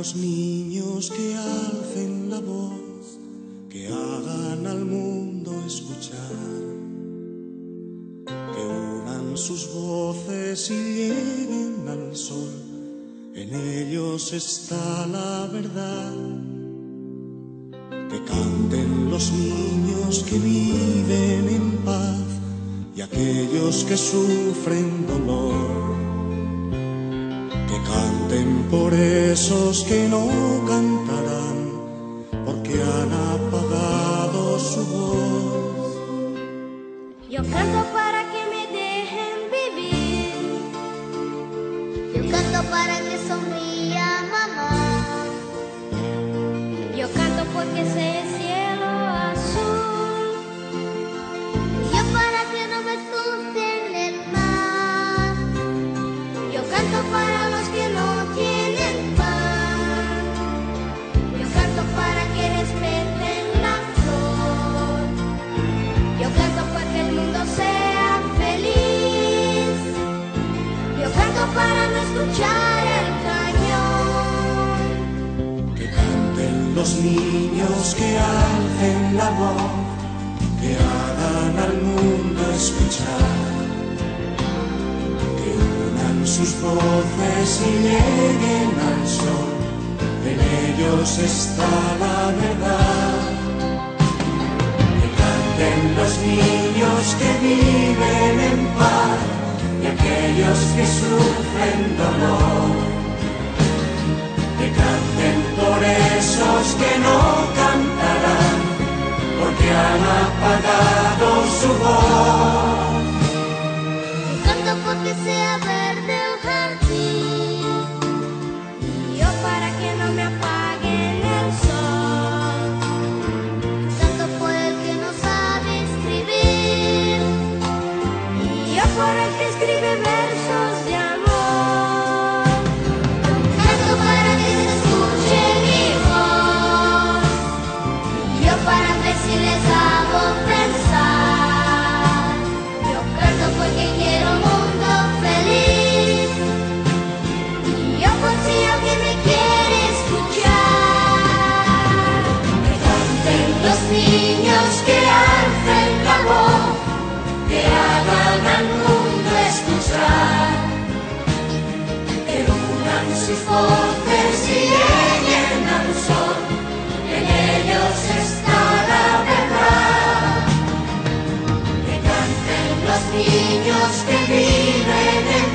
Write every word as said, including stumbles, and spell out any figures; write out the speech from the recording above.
los niños que alcen la voz, que hagan al mundo escuchar, que unan sus voces y lleguen al sol. En ellos está la verdad. Que canten los niños que viven en paz y aquellos que sufren dolor. Que canten por esos que no cantarán, porque han apagado su voz. Yo canto para que me dejen vivir. Yo canto para que sonría mamá. Yo canto porque sé el cielo azul. Yo para que no me asuste en el mar. Yo canto para los que no tienen pan. Yo canto para que respeten la flor. Yo canto para que el mundo sea feliz. Yo canto para no escuchar el cañón. Que canten los niños que alcen la voz, que hagan al mundo escuchar, que unan sus voces y lleguen al sol. En ellos está la verdad. Que canten los niños que viven en paz y aquellos que sufren dolor. Que canten por esos que no cantarán, porque han apagado su voz. Yo canto porque sea verde el jardín. Y yo para que no me apaguen el sol. Yo canto por el que no sabe escribir. Y yo por el que escribe versos de amor. Canto para que se escuche mi voz. Y yo para ver si les hago pensar. Yo canto porque quiero un mundo feliz. Y yo por si alguien me quiere escuchar. Que canten Los niños que alcen la voz, que hagan al mundo escuchar, que unan sus voces y lleguen al sol. En ellos está la verdad. que canten Los niños que viven en